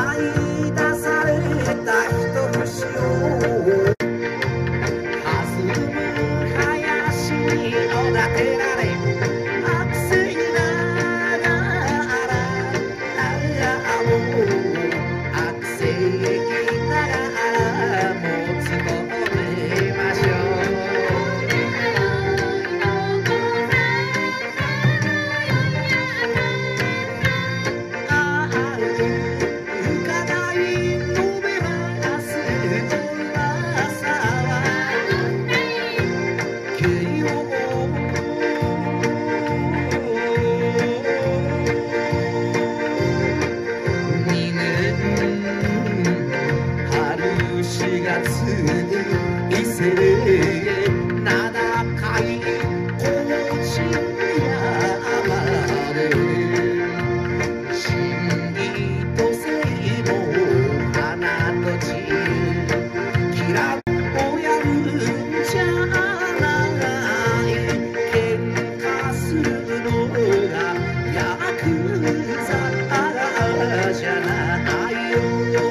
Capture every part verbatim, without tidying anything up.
い出された一節を弾む林におだてられ悪性ながらあもう悪性ながらもうつぼめましょう伊勢名高い高知山で真理と性の花と地きらをやるんじゃない喧嘩するのがヤクザじゃないよ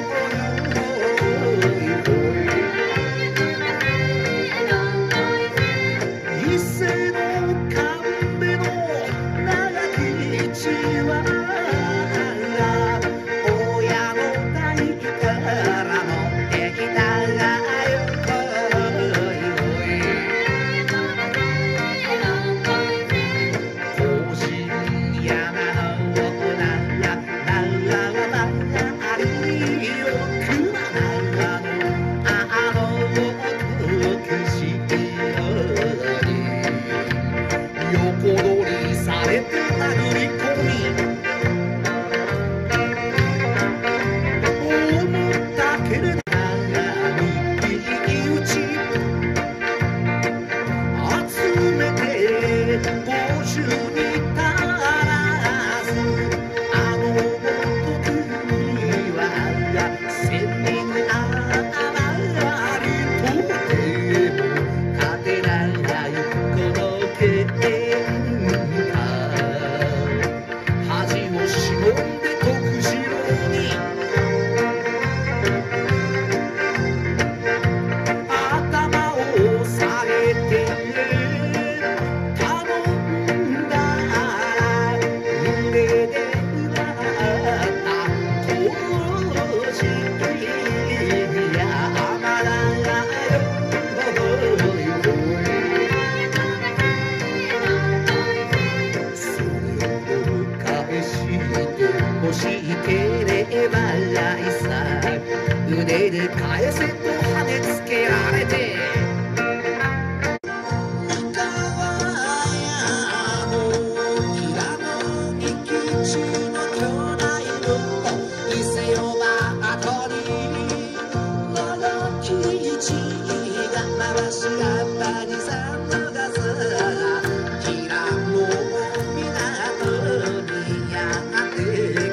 欲しければ来さ腕で返せと跳ねつけられて三河屋の平野に基地の巨大ロボ伊勢をバトにロロ基地が回し合ったにさんのガス平野港にやって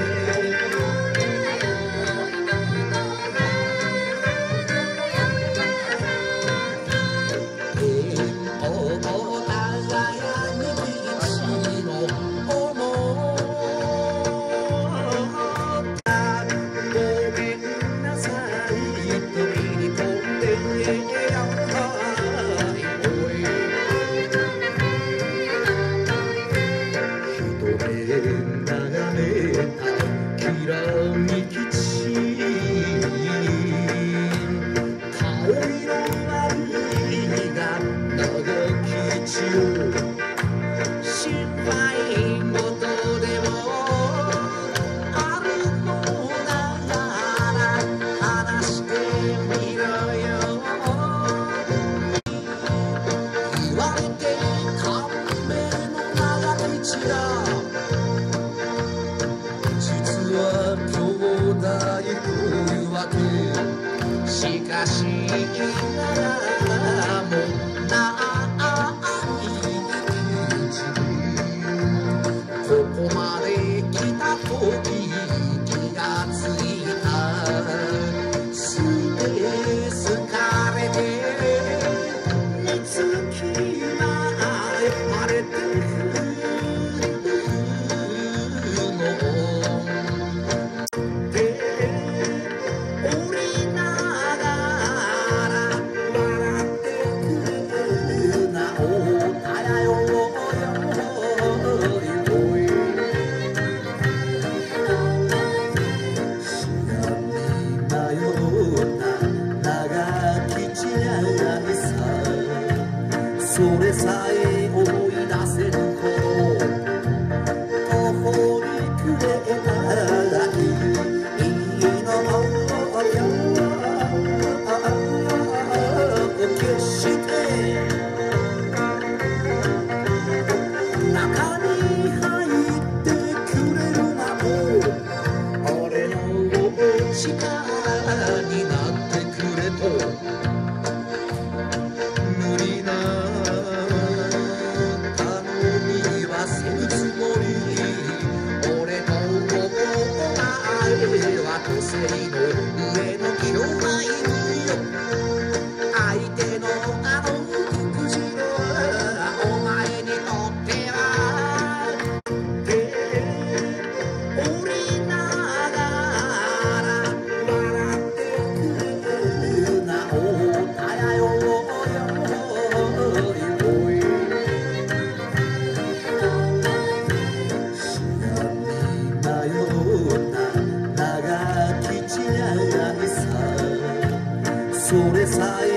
しかしながらもないここまで来た時気がついたスペースかれて寝つきま晴れてるので力になってくれと無理な頼みはせぬつもり俺とお前は個性の上の兄弟よ相手のあの福祉のお前にとっては手折りながら笑ってくるなおたやよよい知らに迷った長き違いさそれさえ